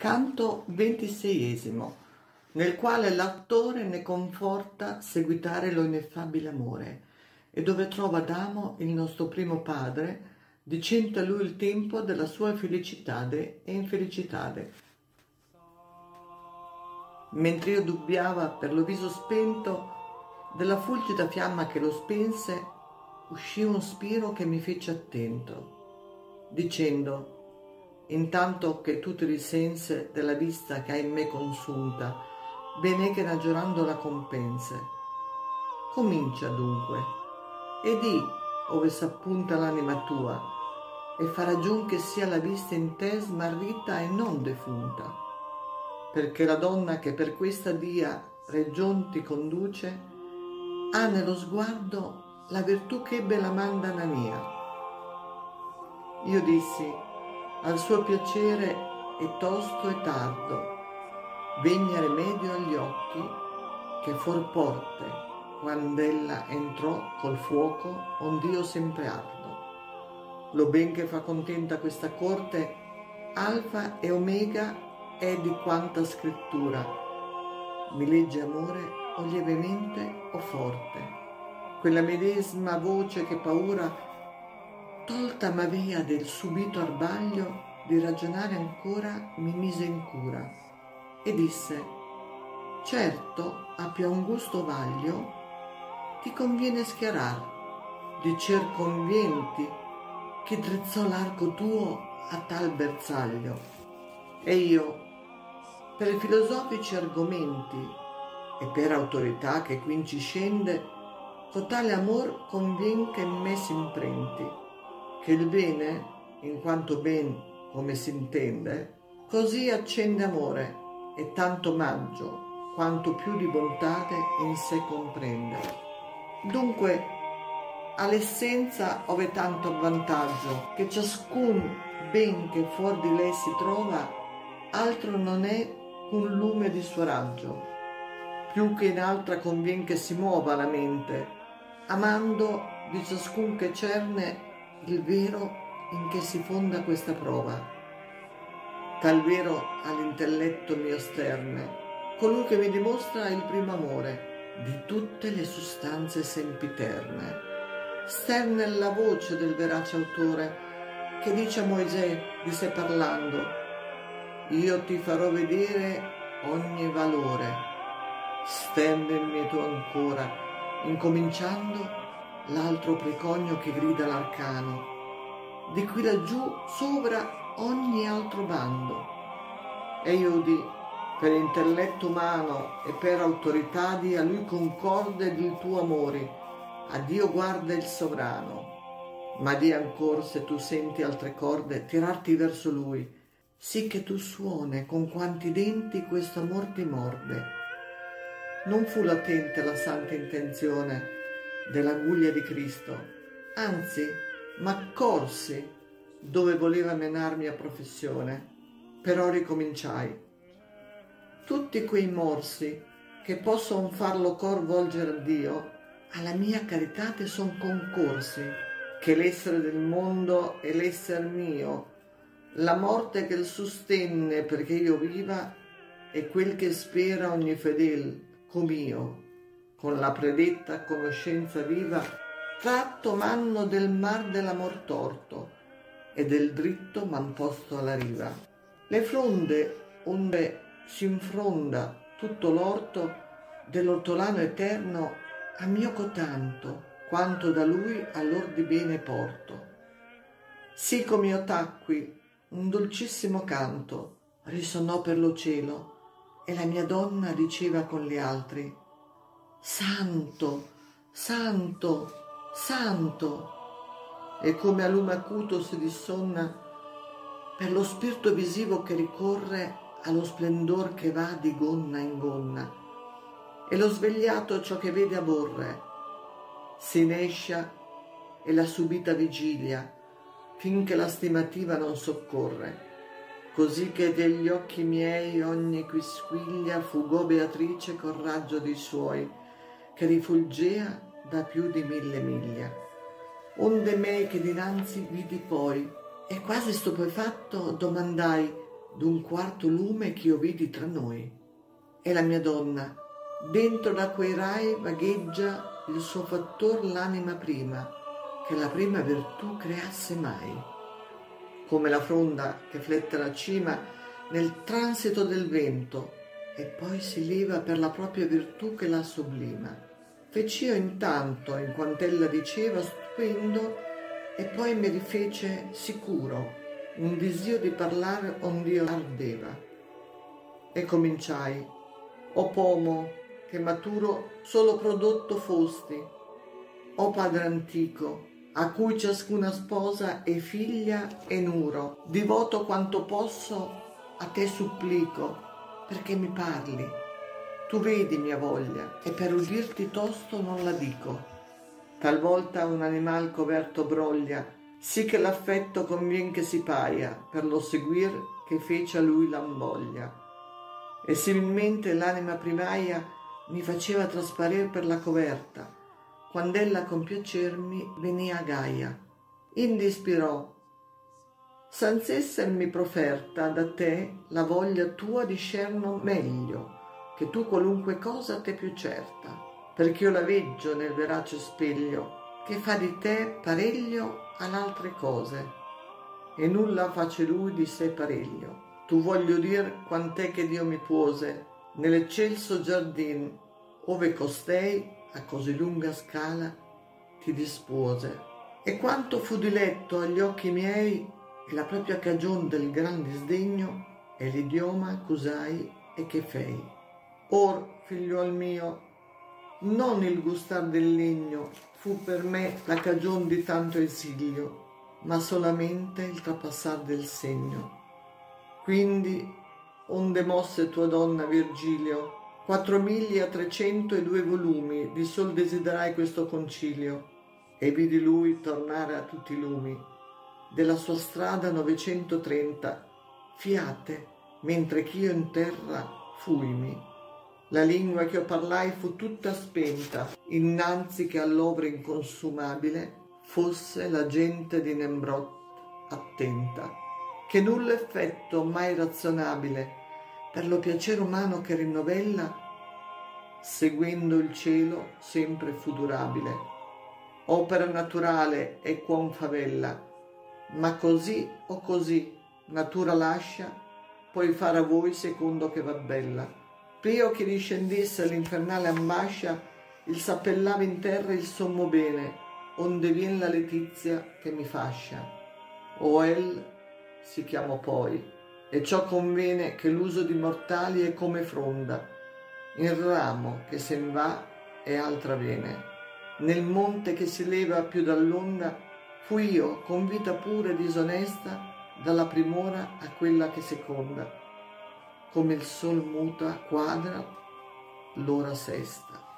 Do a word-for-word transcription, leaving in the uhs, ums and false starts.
Canto ventiseiesimo, nel quale l'autore ne conforta seguitare lo ineffabile amore, e dove trova Adamo il nostro primo padre, dicendo a lui il tempo della sua felicitade e infelicitade. Mentre io dubbiava per lo viso spento della fulgida fiamma che lo spense, uscì un spiro che mi fece attento, dicendo: intanto che tu ti risense della vista che hai in me consunta, bene che ragionando la compense. Comincia dunque, e di ove s'appunta l'anima tua, e fa ragion che sia la vista in te smarrita e non defunta, perché la donna che per questa via region ti conduce, ha nello sguardo la virtù che ebbe la manda Anania. Io dissi: al suo piacere è tosto e tardo, vegna remedio agli occhi che for porte, quand'ella entrò col fuoco ond'io sempre ardo. Lo ben che fa contenta questa corte, alfa e omega è di quanta scrittura, mi legge amore o lievemente o forte, quella medesima voce che paura tolta m'avea del subito arbaglio di ragionare ancora, mi mise in cura e disse: certo a più angusto vaglio ti conviene schiarar, dicer convienti che drizzò l'arco tuo a tal bersaglio. E io, per filosofici argomenti e per autorità che quinci scende, cotale amor convien che in me s'imprenti, che il bene, in quanto ben come si intende, così accende amore, e tanto maggio, quanto più di bontade in sé comprende. Dunque, all'essenza ove tanto avvantaggio, che ciascun ben che fuor di lei si trova, altro non è un lume di suo raggio, più che in altra convien che si muova la mente, amando di ciascun che cerne il vero in che si fonda questa prova. Tal vero all'intelletto mio sterne, colui che mi dimostra il primo amore di tutte le sostanze sempiterne. Sterne è la voce del verace autore, che dice a Moisè di sé parlando: io ti farò vedere ogni valore. Stendimi tu ancora, incominciando l'altro precogno che grida l'arcano, di qui laggiù sopra ogni altro bando. E io udì, per intelletto umano e per autorità di a lui concorde del tuo amore, a Dio guarda il sovrano, ma di ancor se tu senti altre corde tirarti verso lui, sì che tu suone con quanti denti questo amor ti morde. Non fu latente la santa intenzione dell'aguglia di Cristo, anzi m'accorsi dove voleva menarmi a professione, però ricominciai. Tutti quei morsi che posson farlo cor volgere a Dio, alla mia caritate son concorsi, che l'essere del mondo e l'esser mio, la morte che il sostenne perché io viva, e quel che spera ogni fedel com'io, con la predetta conoscenza viva, tratto m'hanno del mar dell'amor torto, e del dritto m'han posto alla riva. Le fronde onde s'infronda tutto l'orto dell'ortolano eterno, a mio cotanto, quanto da lui all'or di bene porto. Sì come io tacqui, un dolcissimo canto risonò per lo cielo, e la mia donna diceva con gli altri: santo, santo, santo, e come a lume acuto si dissonna per lo spirito visivo che ricorre allo splendor che va di gonna in gonna, e lo svegliato ciò che vede aborre, si nescia e la subita vigilia, finché la stimativa non soccorre, così che degli occhi miei ogni quisquiglia fugò Beatrice col raggio dei suoi, che rifulgea da più di mille miglia. Onde me che dinanzi vidi poi, e quasi stupefatto domandai: d'un quarto lume ch'io vidi tra noi. E la mia donna, dentro da quei rai vagheggia il suo fattor l'anima prima, che la prima virtù creasse mai. Come la fronda che flette la cima nel transito del vento, e poi si leva per la propria virtù che la sublima. Fec'io intanto, in quant'ella diceva, stupendo, e poi mi rifece sicuro un disio di parlare ond'io ardeva. E cominciai: o pomo, che maturo solo prodotto fosti, o padre antico, a cui ciascuna sposa è figlia e nuro, divoto quanto posso a te supplico, perché mi parli. Tu vedi mia voglia, e per udirti tosto non la dico. Talvolta un animal coverto broglia, sì che l'affetto convien che si paia, per lo seguir che fece a lui l'amboglia. E similmente l'anima primaia mi faceva trasparer per la coverta, quand'ella con piacermi venia gaia. Indi ispirò: Sanz'essermi proferta da te la voglia tua discerno meglio, che tu qualunque cosa te più certa, perch'io la veggio nel verace speglio, che fa di te pareglio all'altre cose, e nulla face lui di sé pareglio. Tu voglio dir quant'è che Dio mi puose nell'eccelso giardin, ove costei a così lunga scala ti dispose. E quanto fu diletto agli occhi miei e la propria cagion del gran disdegno è l'idioma c'usai e che fei. Or, figliuol mio, non il gustar del legno fu per me la cagion di tanto esilio, ma solamente il trapassar del segno. Quindi, onde mosse tua donna Virgilio, quattro miglia a trecento e due volumi di sol desiderai questo concilio, e vidi lui tornare a tutti i lumi della sua strada novecentotrenta fiate, mentre ch'io in terra fuimi. La lingua che io parlai fu tutta spenta, innanzi che all'opera inconsumabile fosse la gente di Nembrot attenta, che null effetto mai razionabile per lo piacere umano che rinnovella, seguendo il cielo sempre fu durabile. Opera naturale è quon favella, ma così o così natura lascia, poi far a voi secondo che va bella. Prio che discendesse all'infernale ambascia, il s'appellava in terra il sommo bene, onde vien la letizia che mi fascia. O el si chiamò poi, e ciò convene che l'uso di mortali è come fronda, in ramo che sen va e altra viene. Nel monte che si leva più dall'onda, fui io, con vita pura e disonesta, dalla prim'ora a quella che seconda, come il sol muta quadra l'ora sesta.